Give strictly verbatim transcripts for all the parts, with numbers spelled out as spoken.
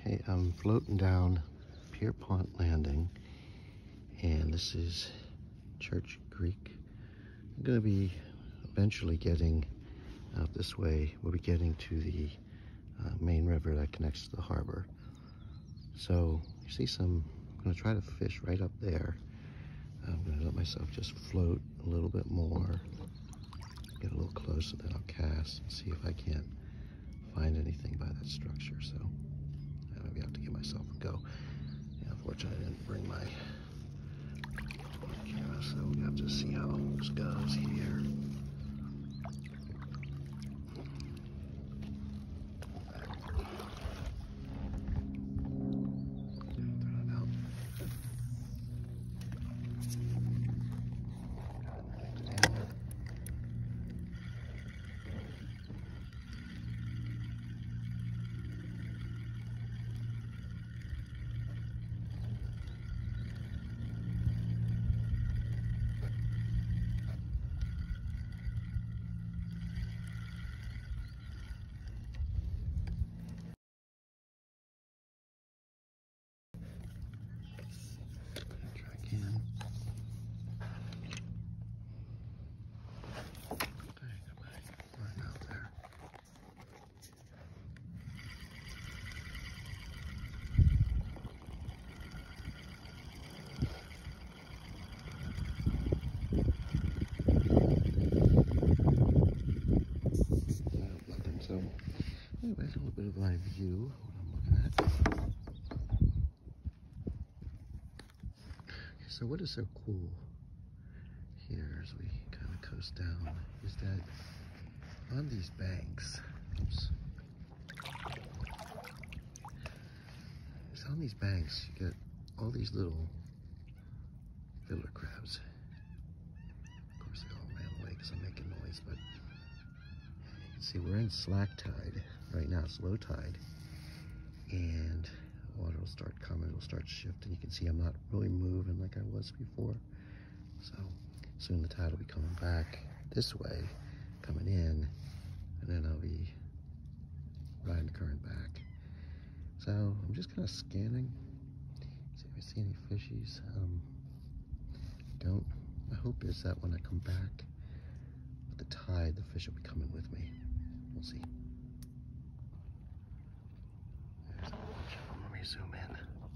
Hey, I'm floating down Pierpont Landing, and this is Church Creek. I'm going to be eventually getting out this way. We'll be getting to the uh, main river that connects to the harbor. So you see some, I'm going to try to fish right up there. I'm going to let myself just float a little bit more, get a little closer, then I'll cast and see if I can't find anything by that structure. So uh, maybe I have to give myself a go. Yeah, unfortunately, I didn't bring my camera, so we have to see how this goes here. So, anyway, a little bit of my view, what I'm looking at. Okay, so what is so cool here as we kind of coast down is that on these banks, oops, it's on these banks, you get all these little fiddler crabs. Of course, they all ran away because I'm making noise, but see, we're in slack tide right now. It's low tide, and the water will start coming. It'll start shifting. You can see I'm not really moving like I was before. So soon the tide will be coming back this way, coming in, and then I'll be riding the current back. So I'm just kind of scanning, see if I see any fishies. Um, don't. My hope is that when I come back with the tide, the fish will be coming with me. We'll see. There's a bunch of them. Let me zoom in.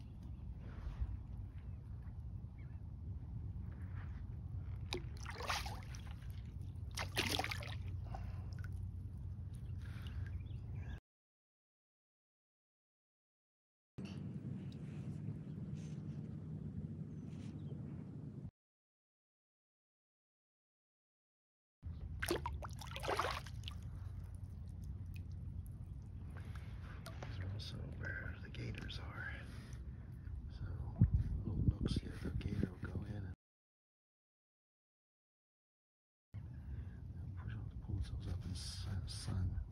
Also where the gators are. So little nooks here, the gator will go in and push, pull themselves up in the sun.